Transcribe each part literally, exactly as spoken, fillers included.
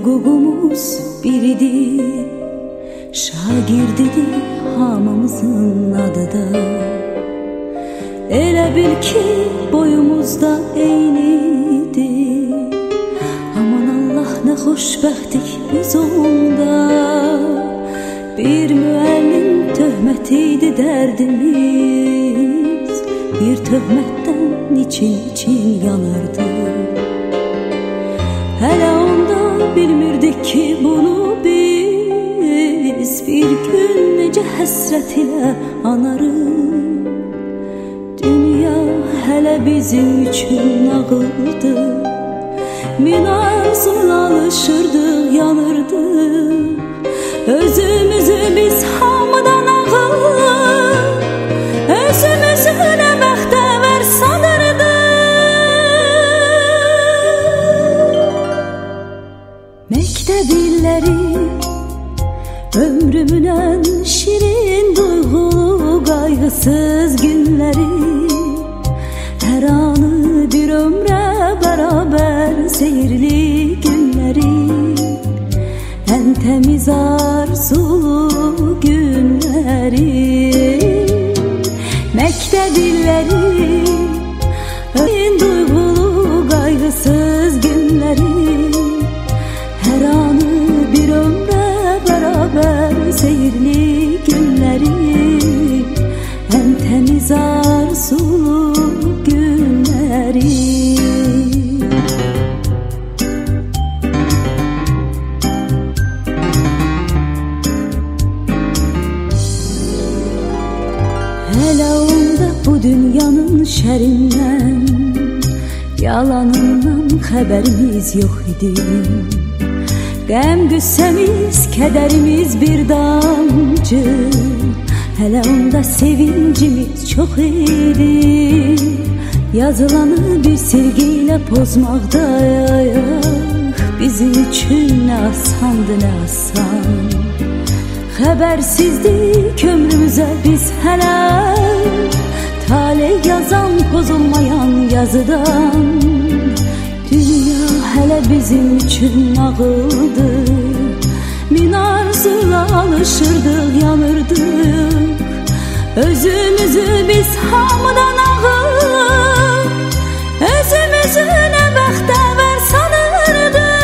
hukukumuz biridir, şagirdidir hamımızın adı da. Elə bil ki boyumuzda eynidir, aman Allah ne xoşbəxtlik biz onda. Bir müəllim töhmətiydi dərdimiz, bir töhmətdən niçin için yanırdı. Hələ onda bilmirdik ki bunu biz, bir gün necə həsrət ilə anarıq. Dünya hələ bizim üçün nağıldı, min arzuyla alışırdıq, yanırdıq. Özümüzü biz hamıdan ağır, özümüzü nə bəxtəvər sanırdıq. Məktəb illəri ömrümün ən şirin duyğulu qayğısız günləri, hər anı bir ömrə bərabər seyirli günləri, ən təmiz arzulu günləri. Məktəb illəri ən duyğulu qayğısız günləri, hər anı bir ömrə bərabər seyirli günləri, ən təmiz arzulu günləri. Hələ onda bu dünyanın şərindən, yalanından xəbərimiz yox idi. Qəm qüssəmiz, kədərimiz bir damcı, hələ onda sevincimiz çox idi. Yazılanı bir silgiyle pozmaqda ayaq, bizim üçün nə asandı, nə asan. Xəbərsizdik ömrümüzə biz hələ, talih yazan pozulmayan yazıdan. Dünya hələ bizim üçün nağıldı, min arzuyla alışırdıq, yanırdıq. Özümüzü biz hamıdan ağır, özümüzü nə bəxtəvər sanırdıq.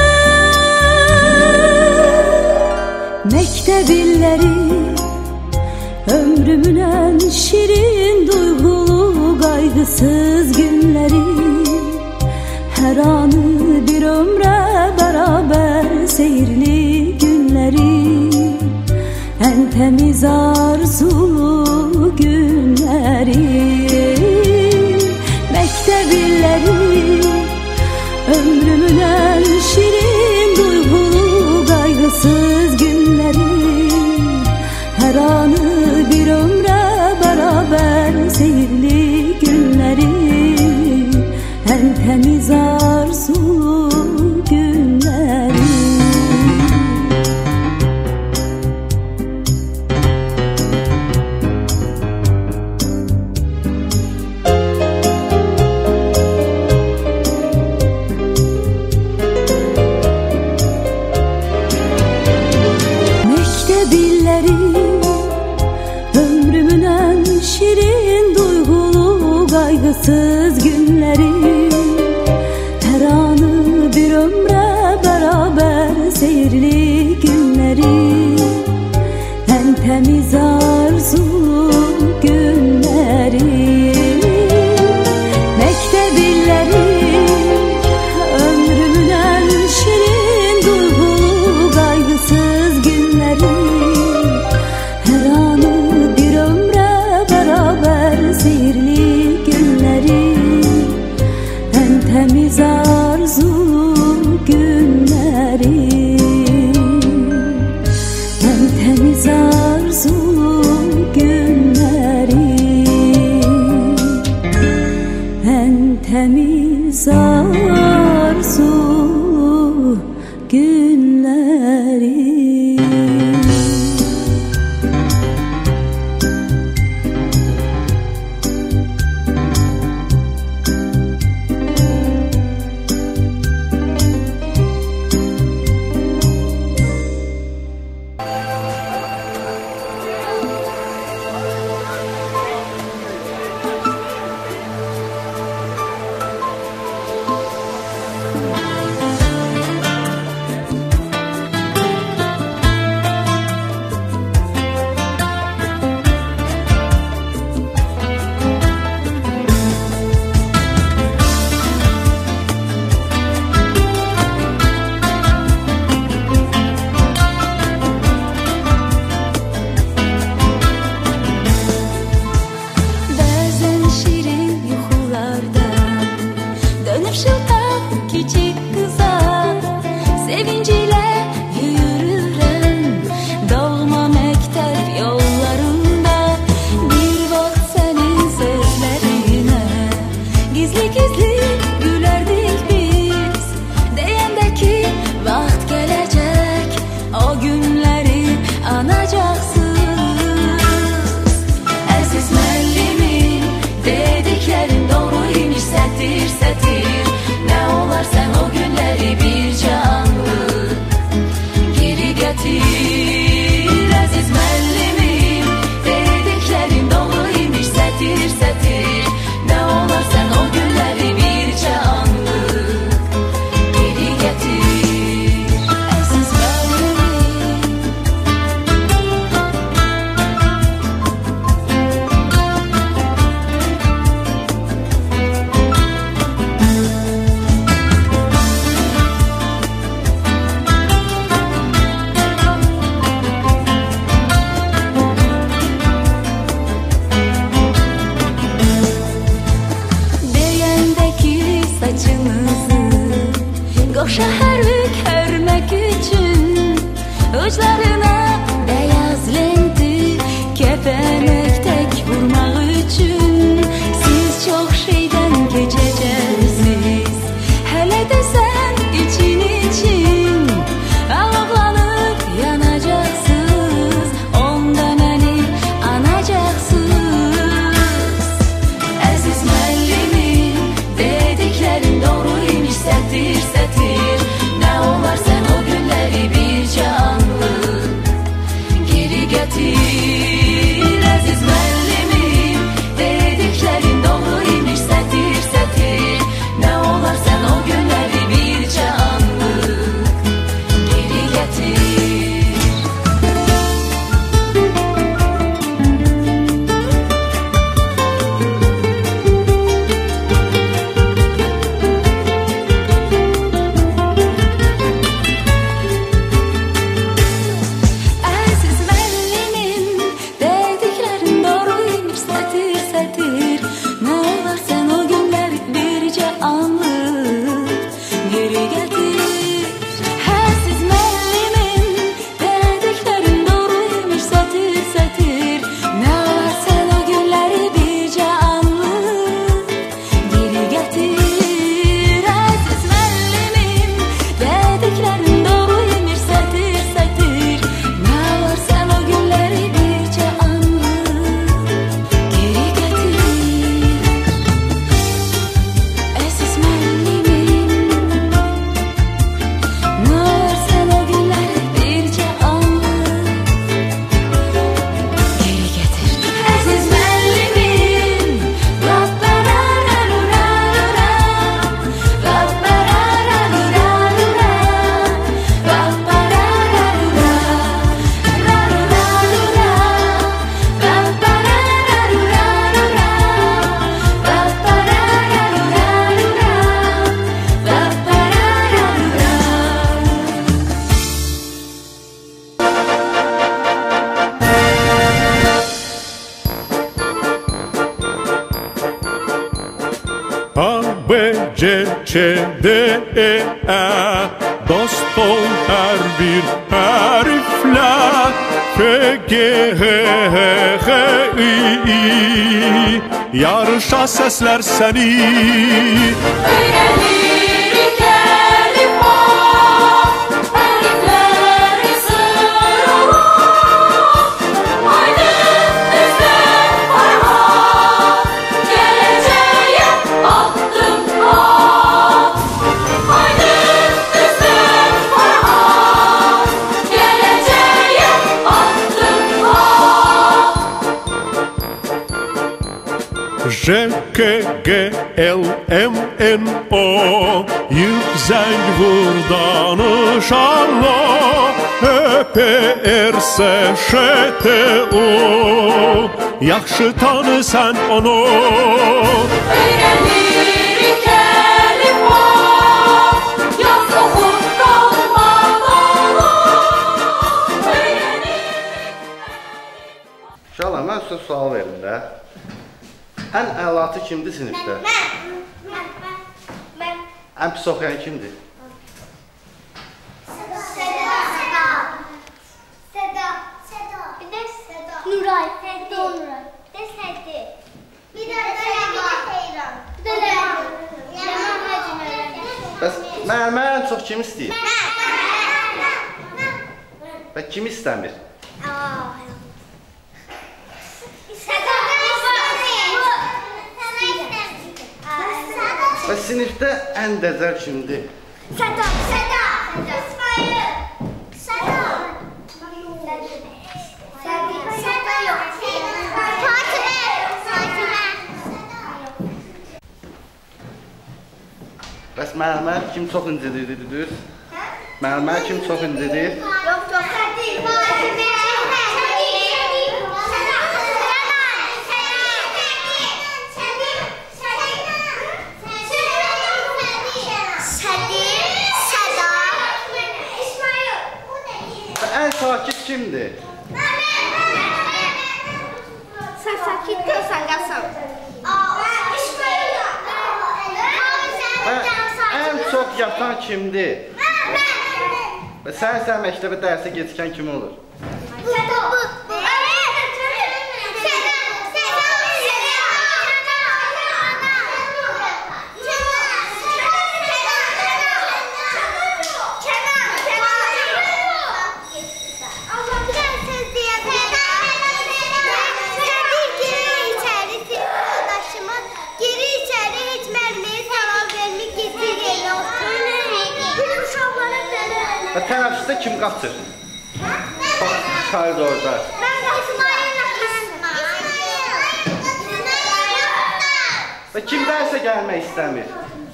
Məktəb illəri ömrümün ən şirin duyğulu qayğısız günləri, hər anı bir ömrə bərabər seyirli günləri, ən təmiz arzulu günləri. Məktəb illəri ömrümün ən şirin duyğulu qayğısız günləri, hər anı bir ömrə bərabər seyirli günləri, ən təmiz arzulu günləri. Məktəb illəri ömrümün ən şirin duyğulu qayğısız günləri, hər anı bir ömrə bərabər seyirli günləri, ən təmiz arzulu günləri. Məktəb illəri ömrümün ən şirin duyğulu qayğısız günləri, hər anı bir ömrə bərabər seyirli günləri, ən təmiz arzulu günləri, ən təmiz arzulu günləri. C, Ç, D, E, E. Dost ol her bir harfle. F, G, H, H, H, I, I. Yarışa sesler seni. Öğrenirik elifba, harfleri sırala. Haydi bizden Farhat, geleceğe adım at. Haydi bizden Farhat, geleceğe adım at. J, K, G, L, M, N, O. Yık zeng vur danışanla. H, P, R, S, Ş, T, O. Yaxşı tanı sen onu. Öğrenirik elifba, yaz oxu qalmadan. Uşaqlar, mən sizə sual verim də. Ən əlatı kimdir sinifdə? Mən, mən, Ən pis oxuyan kimdir? Seda, Seda, Seda, Seda, bir də Seda, Nuray, Sədi, Nuray, bir də Sədi, bir də Seyran, bir də Ləman, Ləman Həcimə. Bəs müəllimə ən çox kim istəyir? Və kim istəmir? Və sinifdə ən dəcəl kimdir? Seda, Seda, İsmail, Seda, Sədi, Seda yox, Fatimə, Fatimə. Bəs müəllimə kim çox incidir, düz? Müəllimə kim çox incidir? Yox, yox, Sədi, Fatimə, Ən sakit kimdir? Sən sakit deyilsən, Qasım. Və ən çox yatan kimdir? Və sən sən məktəbə dərsə gecikən kim olur? Və tənəffüsdə kim qaçır? Koridorda. Və kim dərsə gəlmək istəmir?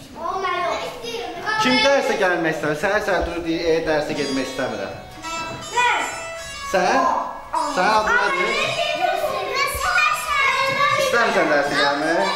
Kim dərsə gəlmək istəmir? Səhər-səhər durur deyir, e, dərsə getmək istəmirəm. Sən? Sən adın nədir? İstəmirsən dərsə gəlmək?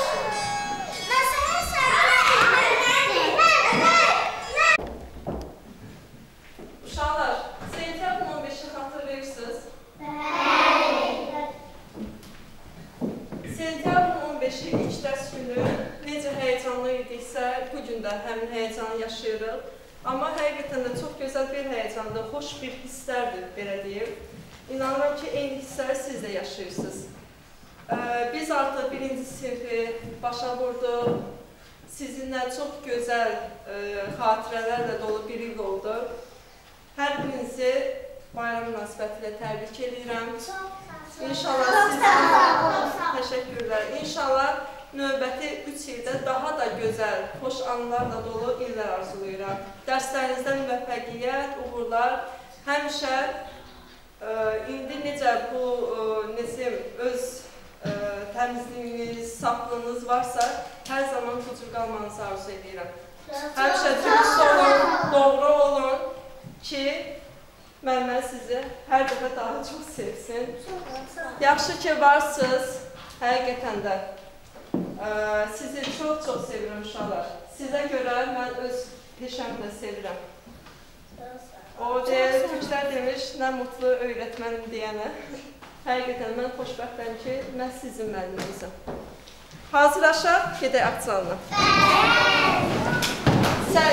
İlk dərs günü necə həyəcanlı idiksə, bugün də həmin həyəcanı yaşayırıq. Amma həqiqətən də çox gözəl bir həyəcandır, xoş bir hisslərdir, belə deyim. İnanıram ki, eyni hissləri siz də yaşayırsınız. Biz artıq birinci sinifi başa vurduq. Sizinlə çox gözəl xatirələrlə dolu bir il oldu. Hər birinizi bayram münasibətilə təbrik edirəm. İnşallah sizdən təşəkkürlər. İnşallah növbəti üç ildə daha da gözəl, xoş anlarla dolu illər arzulayıram. Dərslərinizdə müvəffəqiyyət, uğurlar, həmişə indi necə bu nezim öz təmizliyiniz, saflığınız varsa, hər zaman bu cür qalmanızı arzu edirəm. Həmişə dürüst olun, doğru olun ki, müəllimə sizi hər dəfə daha çox sevsin. Yaxşı ki, varsınız, həqiqətən də. Sizi çox-çox sevirəm uşaqlar. Sizə görə mən öz peşəmlə sevirəm. O deyək, türklər demiş, nə mutlu öyrətmənim deyənə. Həqiqətən mən xoşbəxtəm ki, mən sizin müəlliminizəm. Hazırlaşaq, gedək auksionuna. Sən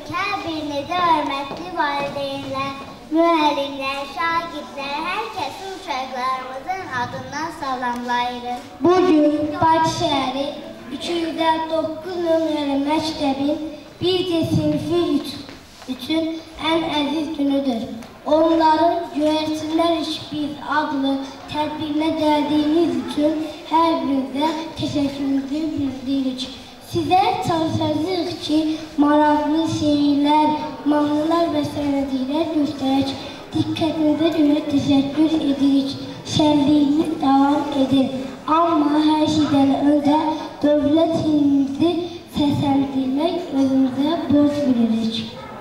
hər birinizə hörmətli valideynlər, müəllimlər, şagirdlər, hər kəsin uşaqlarımızın adından salamlayırıq. Bugün Bakı şəhəri üç yüz əlli doqquz nömrəli məktəbin bir C sinfi üçün ən əziz günüdür. Onların Göyərçinlər İş Biz adlı tədbirinə gəldiyiniz üçün hər birinizə təşəkkürümüzü bildiririk. Sizə çalışacağıq ki, maraqlı şeirlər, mahnılar və sənədilər göstərək. Diqqətinizə görə təşəkkür edirik. Şənliyimiz davam edir. Amma hər şeydən öncə dövlət himnimizi səsləndirmək özümüzə borc bilirik.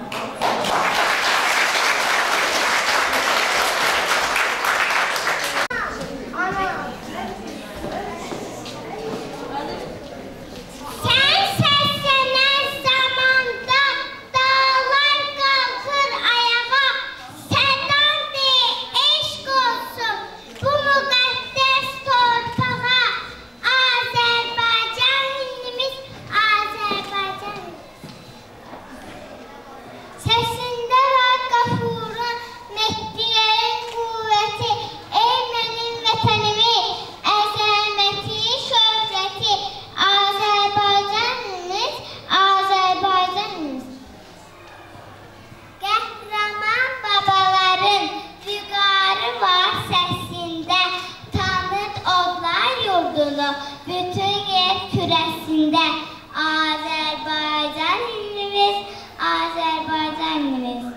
Bütün yer kürəsində Azərbaycan himnimiz, Azərbaycan himnimiz.